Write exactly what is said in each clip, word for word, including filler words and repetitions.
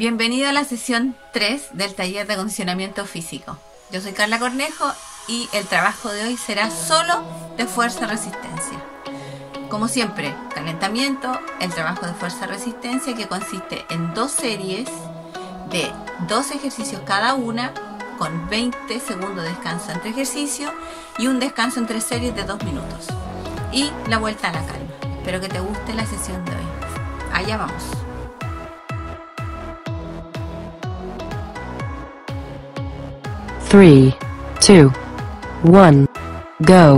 Bienvenido a la sesión tres del taller de acondicionamiento físico. Yo soy Carla Cornejo y el trabajo de hoy será solo de fuerza-resistencia. Como siempre, calentamiento, el trabajo de fuerza-resistencia que consiste en dos series de dos ejercicios cada una con veinte segundos de descanso entre ejercicios y un descanso entre series de dos minutos. Y la vuelta a la calma. Espero que te guste la sesión de hoy. Allá vamos. Three, two, one, go.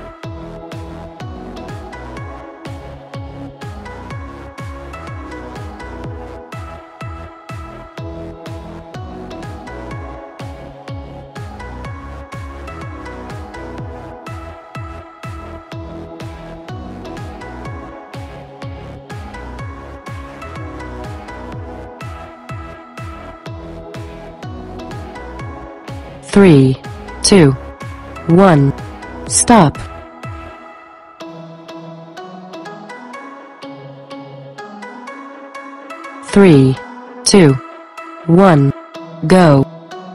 Three, two, one, stop. Three, two, one, go.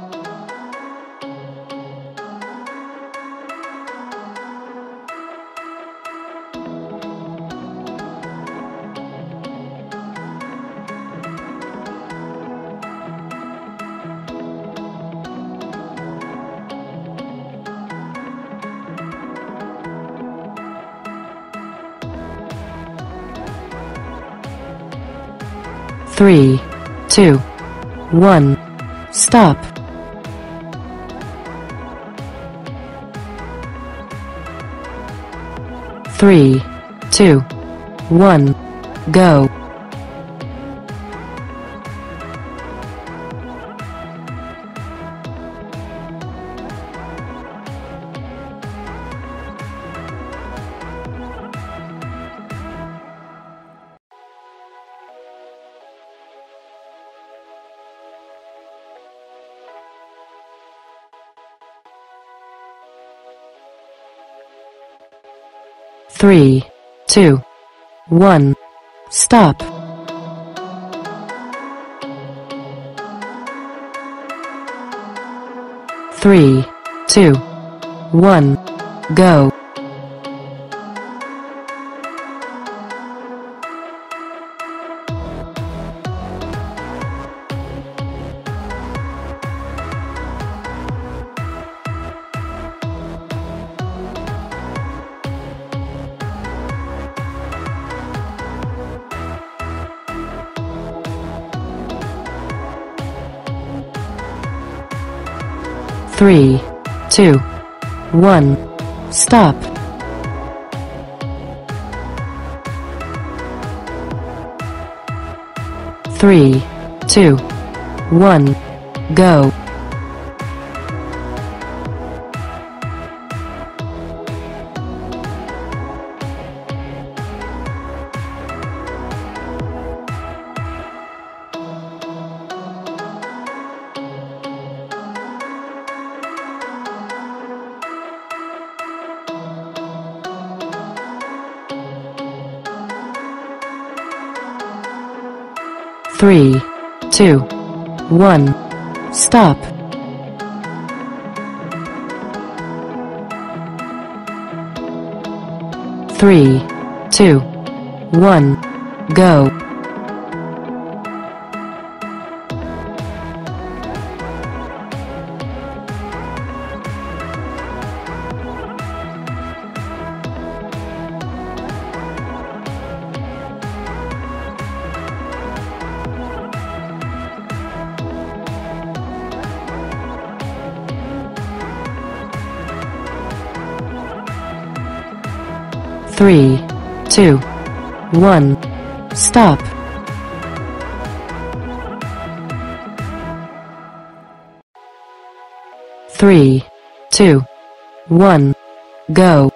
Three, two, one, stop. Three, two, one, go. Three, two, one, stop. Three, two, one, go. Three, two, one, stop. Three, two, one, go. Three, two, one, stop. Three, two, one, go. Three, two, one, stop. Three, two, one, go.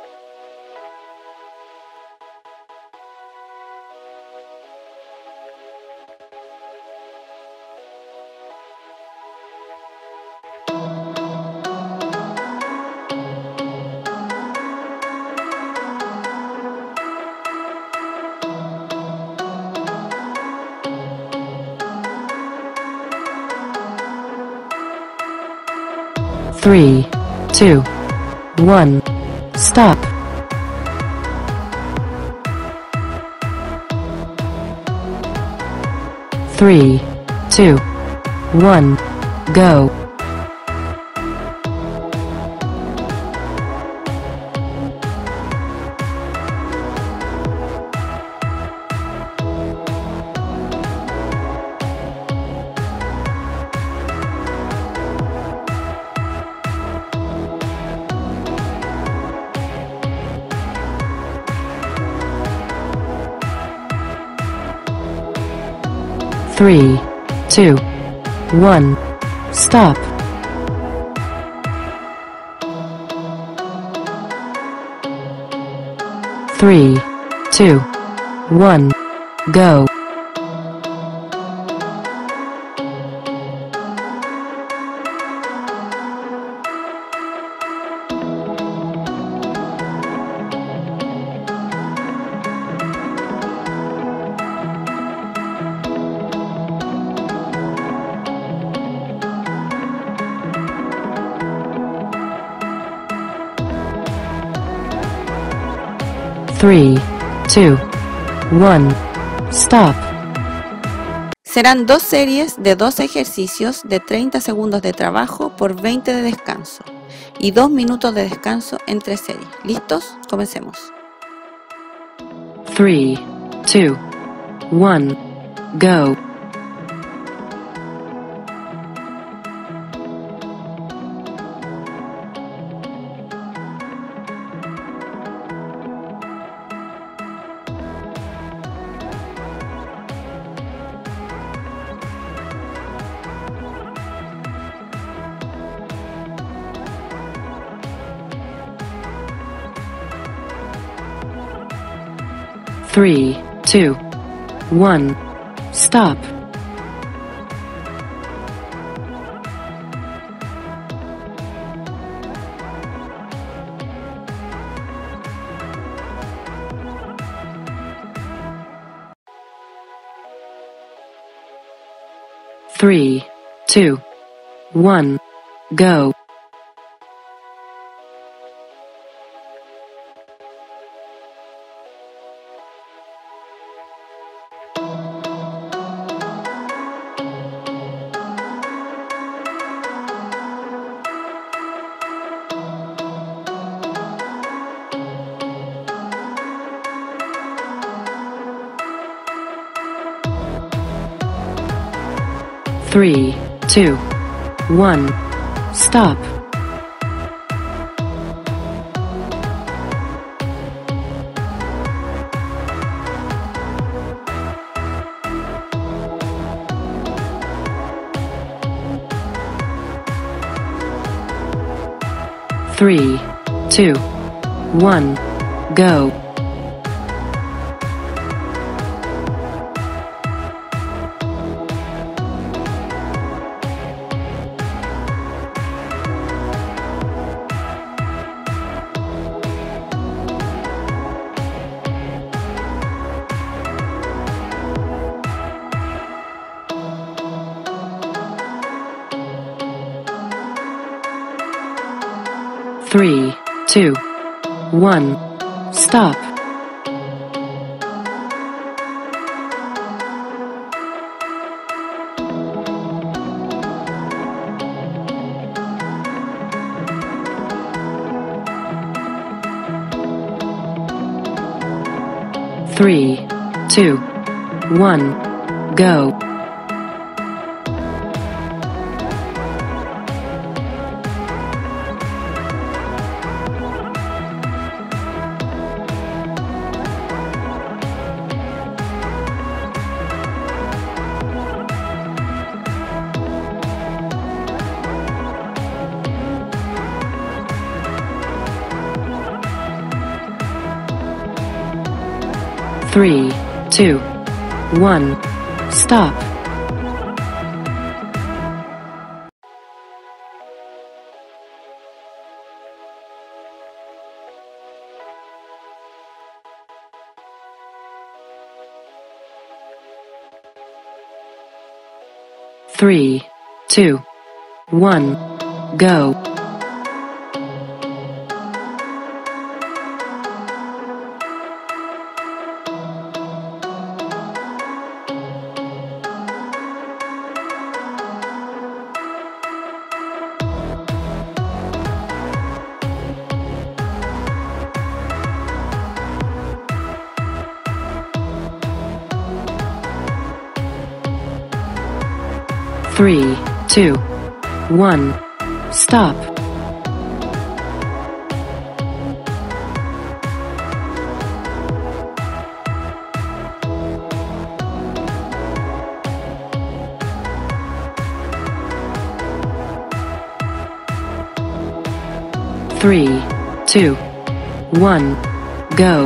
Three, two, one, stop. Three, two, one, go. Three, two, one, stop. Three, two, one, go. Three, two, one, stop. Serán dos series de doce ejercicios de treinta segundos de trabajo por veinte de descanso y dos minutos de descanso entre series. ¿Listos? Comencemos. Three, two, one, go. Three, two, one, stop. Three, two, one, go. Three, two, one, stop. Three, two, one, go. Three, two, one, stop. Three, two, one, go. Three, two, one, stop. Three, two, one, go. Three, two, one, stop. Three, two, one, go.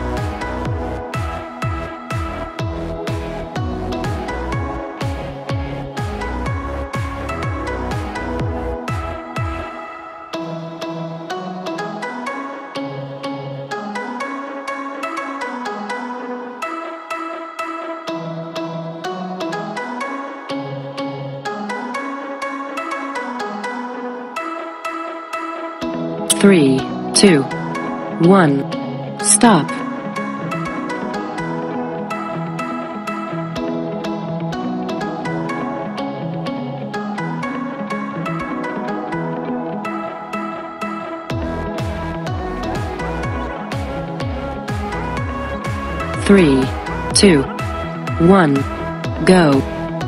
Three, two, one, stop. Three, two, one, go.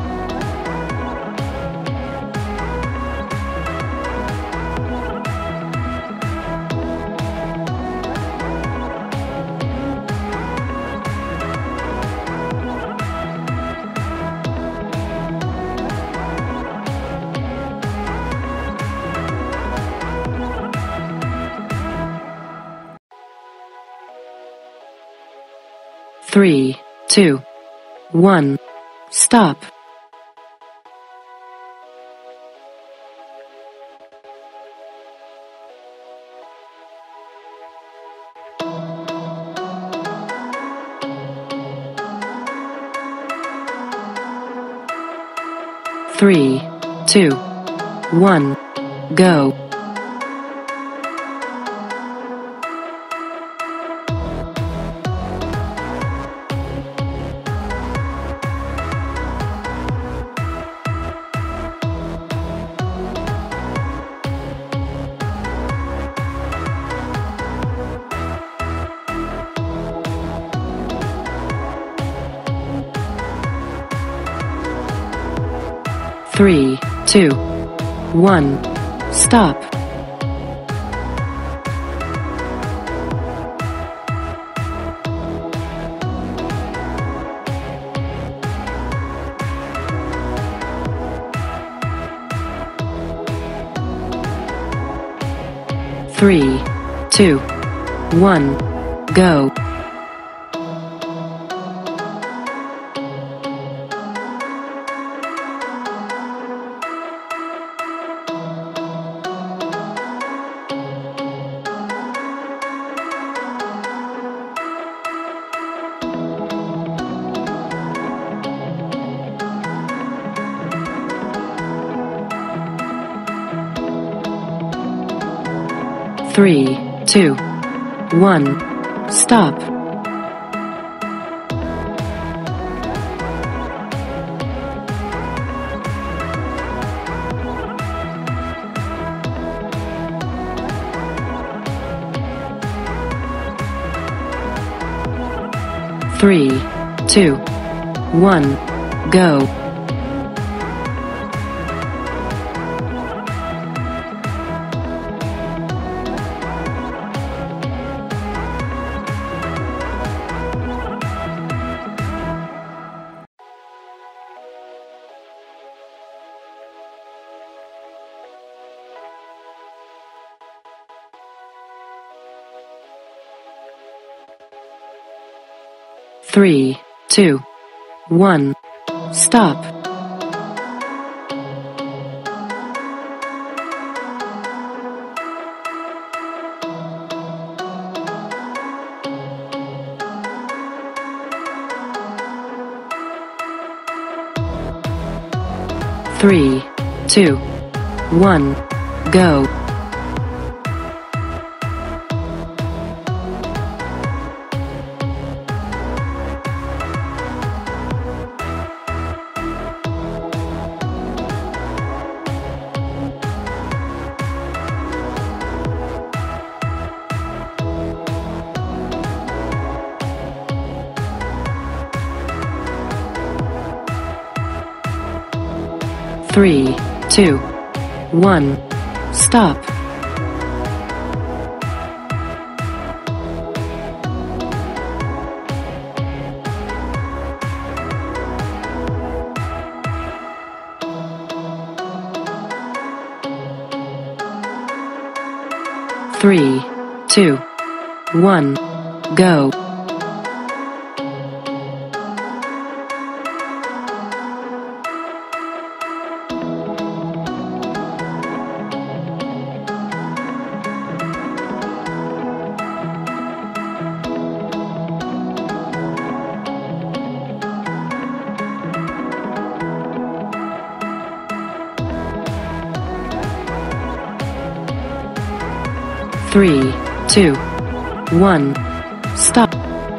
Three, two, one, stop. Three, two, one, go. Three, two, one, stop. Three, two, one, go. Three, two, one, stop. Three, two, one, go. Three, two, one, stop. Three, two, one, go. three, two, one, stop. Three, two, one, go. Three, two, one, stop.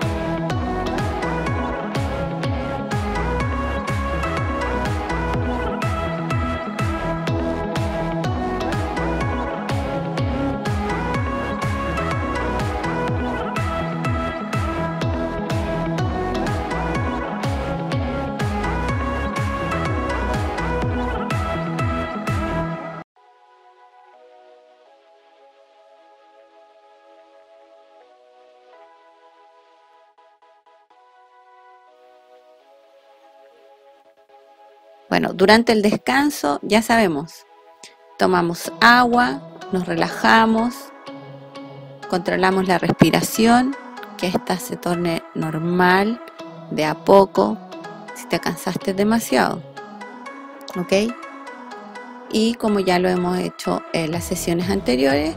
Bueno, durante el descanso ya sabemos, tomamos agua, nos relajamos, controlamos la respiración, que ésta se torne normal de a poco si te cansaste demasiado, ¿ok? Y como ya lo hemos hecho en las sesiones anteriores,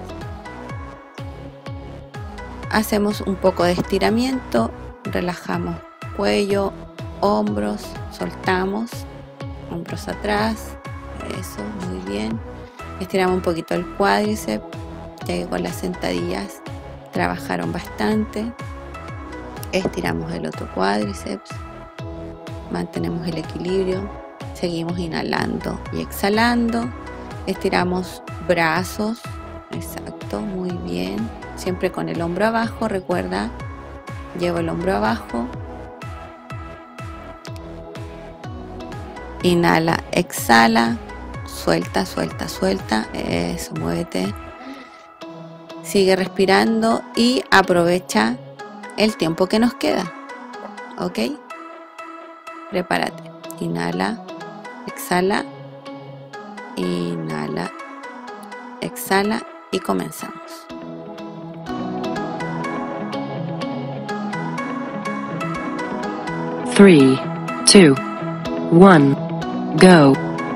hacemos un poco de estiramiento, relajamos cuello, hombros, soltamos, hombros atrás, eso, muy bien. Estiramos un poquito el cuádriceps, ya que con las sentadillas trabajaron bastante. Estiramos el otro cuádriceps, mantenemos el equilibrio, seguimos inhalando y exhalando. Estiramos brazos, exacto, muy bien. Siempre con el hombro abajo, recuerda, llevo el hombro abajo. Inhala, exhala, suelta, suelta, suelta, eso, muévete. Sigue respirando y aprovecha el tiempo que nos queda, ¿ok? Prepárate, inhala, exhala, inhala, exhala y comenzamos. Three, two, one, go.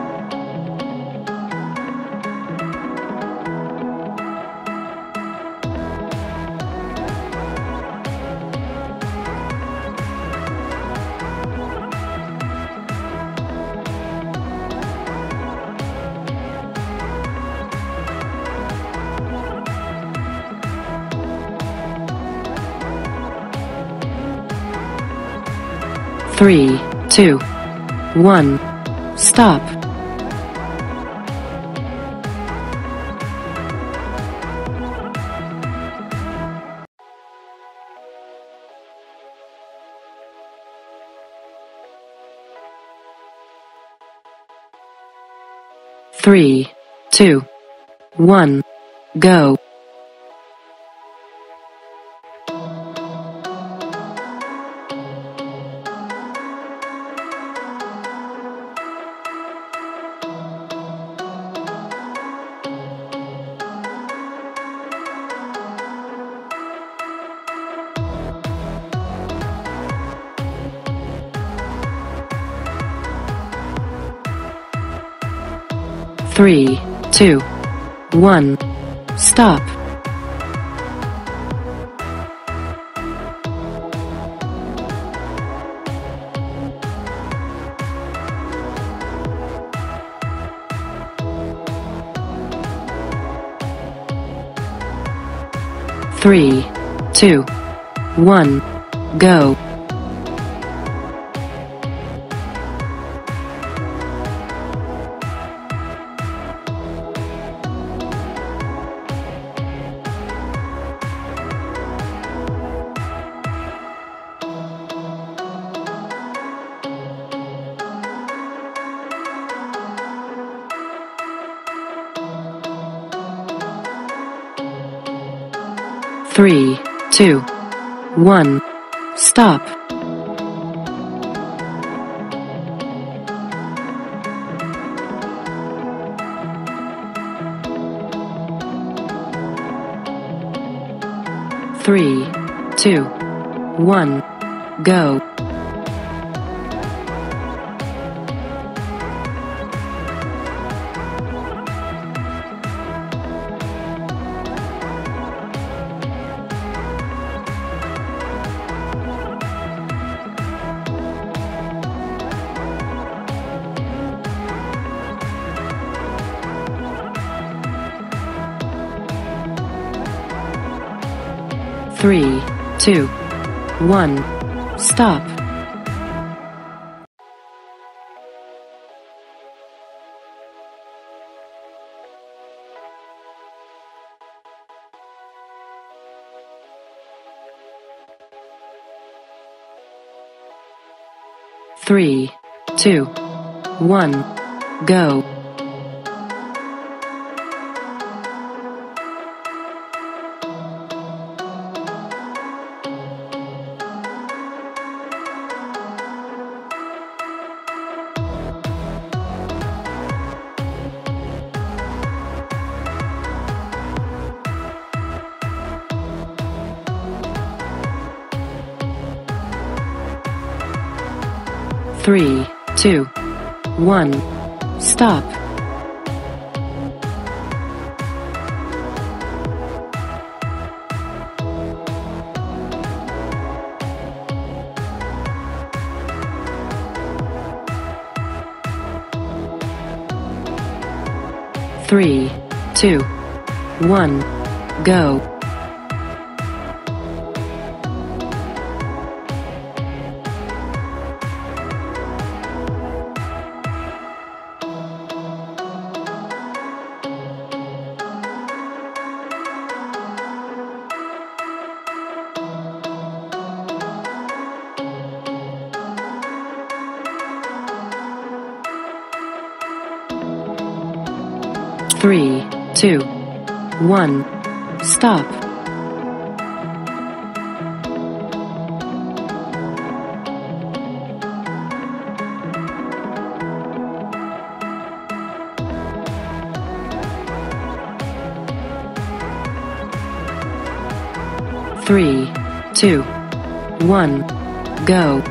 Three, two, one, stop. Three, two, one, go. Three, two, one, stop. Three, two, one, go. Three, two, one, stop. Three, two, one, go. Three, two, one, stop. Three, two, one, go. Three, two, one, stop. Three, two, one, go. Three, two, one, stop. Three, two, one, go.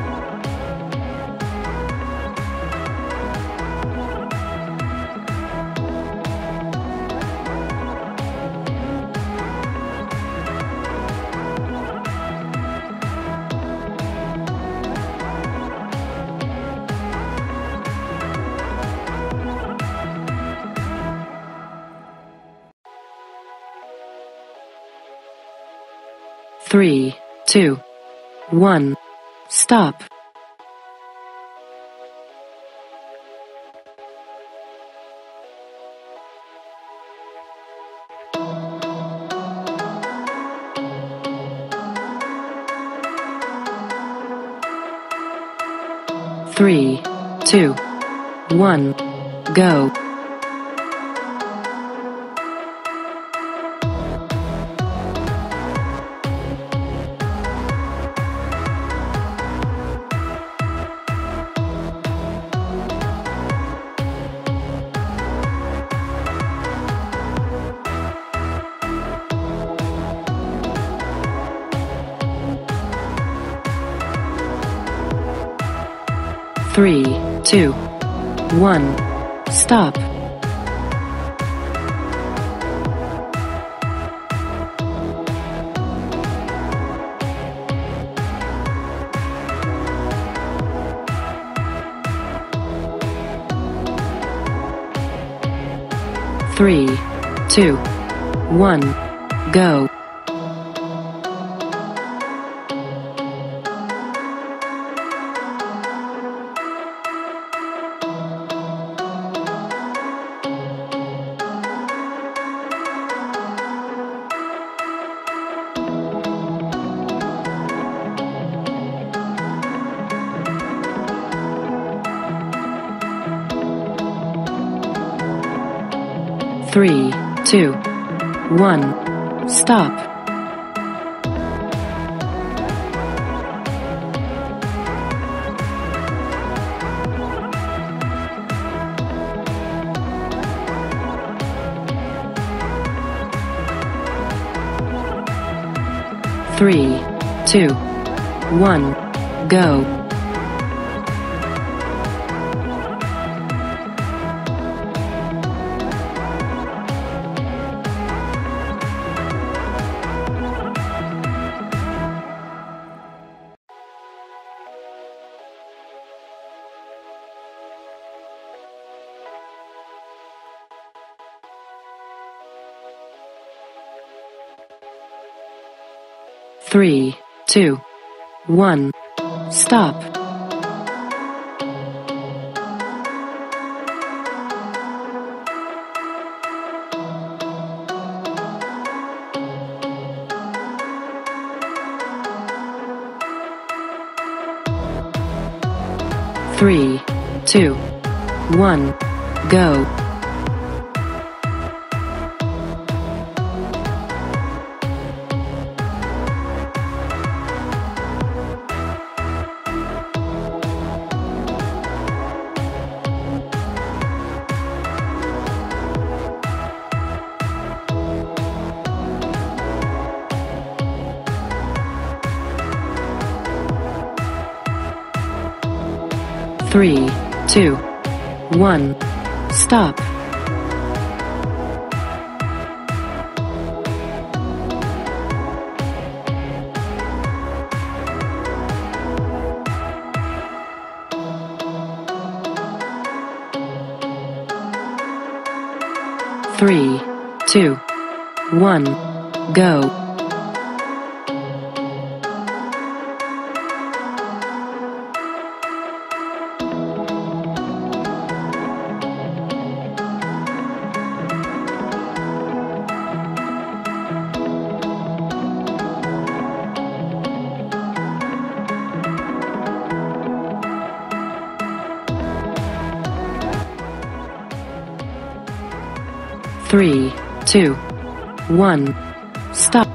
Three, two, one, stop. Three, two, one, go. Three, two, one, stop. Three, two, one, go. Three, two, one, stop. Three, two, one, go. Three, two, one, stop. Three, two, one, go. Three, two, one, stop. Three, two, one, go. Three, two, one, stop.